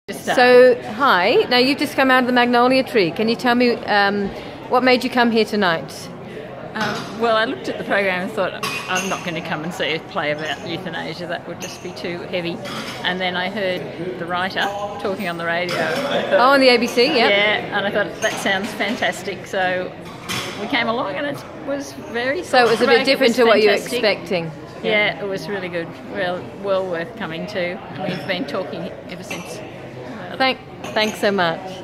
So, hi. Now, you've just come out of the Magnolia Tree. Can you tell me what made you come here tonight? Well, I looked at the program and thought, I'm not going to come and see a play about euthanasia. That would just be too heavy. And then I heard the writer talking on the radio. On the ABC, yeah. Yeah, and I thought, that sounds fantastic. So we came along and it was very So it was a bit different to what you were expecting. Yeah, it was really good. Well worth coming to. We've been talking ever since. Thanks so much.